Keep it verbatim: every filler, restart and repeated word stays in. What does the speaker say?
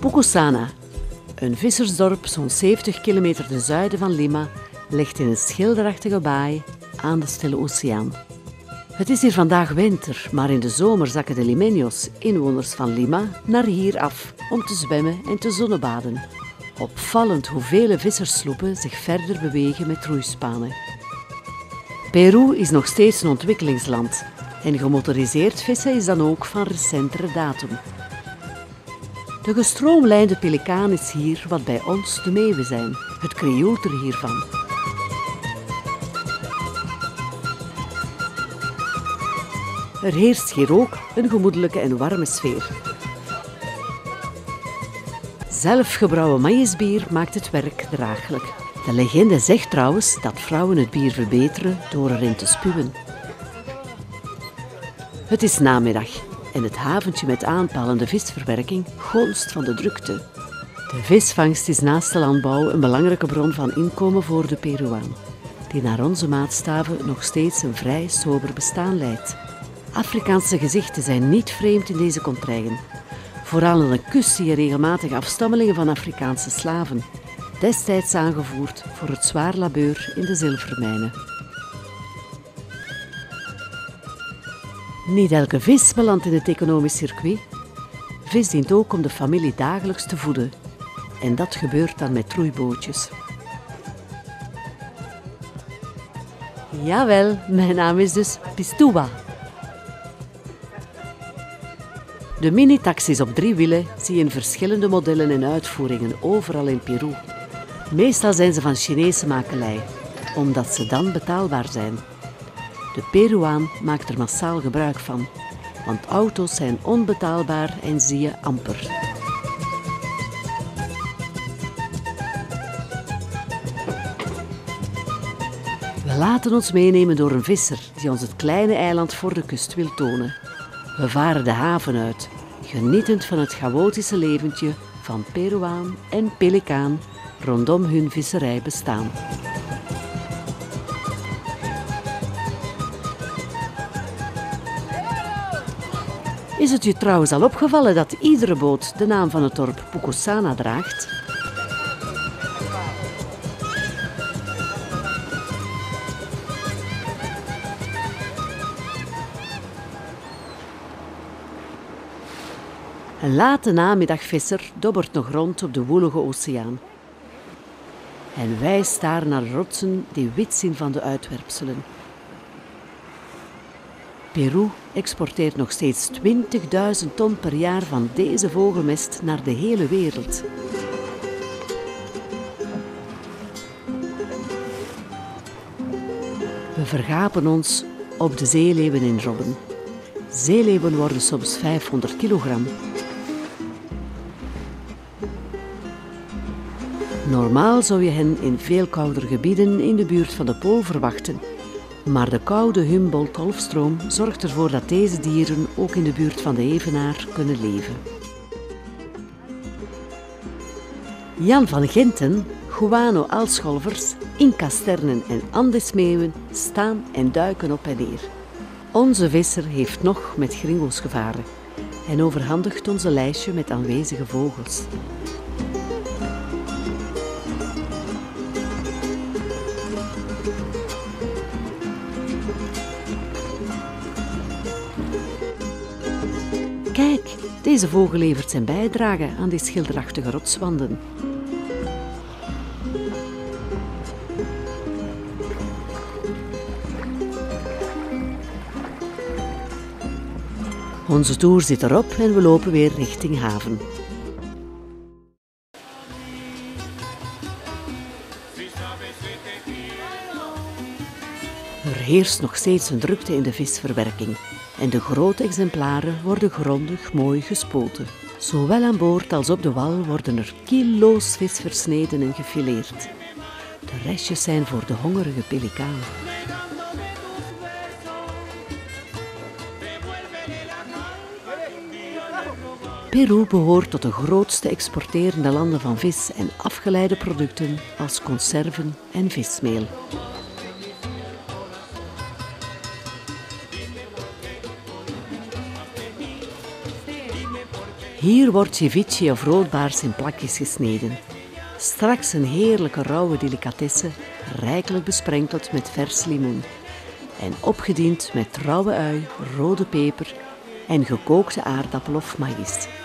Pucusana, een vissersdorp zo'n zeventig kilometer ten zuiden van Lima, ligt in een schilderachtige baai aan de Stille Oceaan. Het is hier vandaag winter, maar in de zomer zakken de Limeños, inwoners van Lima, naar hier af om te zwemmen en te zonnebaden. Opvallend hoe vele visserssloepen zich verder bewegen met roeispanen. Peru is nog steeds een ontwikkelingsland en gemotoriseerd vissen is dan ook van recentere datum. De gestroomlijnde pelikaan is hier wat bij ons de meeuwen zijn, het krioelter hiervan. Er heerst hier ook een gemoedelijke en warme sfeer. Zelfgebrouwen maïsbier maakt het werk draaglijk. De legende zegt trouwens dat vrouwen het bier verbeteren door erin te spuwen. Het is namiddag en het haventje met aanpalende visverwerking gonst van de drukte. De visvangst is naast de landbouw een belangrijke bron van inkomen voor de Peruaan, die naar onze maatstaven nog steeds een vrij sober bestaan leidt. Afrikaanse gezichten zijn niet vreemd in deze contraien. Vooral aan de kust zie je regelmatig afstammelingen van Afrikaanse slaven, destijds aangevoerd voor het zwaar labeur in de zilvermijnen. Niet elke vis belandt in het economisch circuit. Vis dient ook om de familie dagelijks te voeden. En dat gebeurt dan met roeibootjes. Jawel, mijn naam is dus Pistuba. De mini-taxis op drie wielen zie je in verschillende modellen en uitvoeringen overal in Peru. Meestal zijn ze van Chinese makelij, omdat ze dan betaalbaar zijn. De Peruaan maakt er massaal gebruik van, want auto's zijn onbetaalbaar en zie je amper. We laten ons meenemen door een visser die ons het kleine eiland voor de kust wil tonen. We varen de haven uit, genietend van het chaotische leventje van Peruaan en pelikaan rondom hun visserijbestaan. Is het je trouwens al opgevallen dat iedere boot de naam van het dorp Pucusana draagt? Een late namiddagvisser dobbert nog rond op de woelige oceaan. En wij staren naar rotsen die wit zien van de uitwerpselen. Peru exporteert nog steeds twintigduizend ton per jaar van deze vogelmest naar de hele wereld. We vergapen ons op de zeeleeuwen in Robben. Zeeleeuwen worden soms vijfhonderd kilogram. Normaal zou je hen in veel koudere gebieden in de buurt van de Pool verwachten. Maar de koude Humboldt-golfstroom zorgt ervoor dat deze dieren ook in de buurt van de evenaar kunnen leven. Jan van Genten, guano-aalscholvers, inca-sternen en andesmeeuwen staan en duiken op en neer. Onze visser heeft nog met gringo's gevaren en overhandigt ons een lijstje met aanwezige vogels. Kijk, deze vogel levert zijn bijdrage aan die schilderachtige rotswanden. Onze toer zit erop en we lopen weer richting haven. Er heerst nog steeds een drukte in de visverwerking en de grote exemplaren worden grondig mooi gespoten. Zowel aan boord als op de wal worden er kilo's vis versneden en gefileerd. De restjes zijn voor de hongerige pelikaan. Peru behoort tot de grootste exporterende landen van vis en afgeleide producten als conserven en vismeel. Hier wordt ceviche of roodbaars in plakjes gesneden. Straks een heerlijke rauwe delicatesse, rijkelijk besprenkeld met vers limoen. En opgediend met rauwe ui, rode peper en gekookte aardappel of maïs.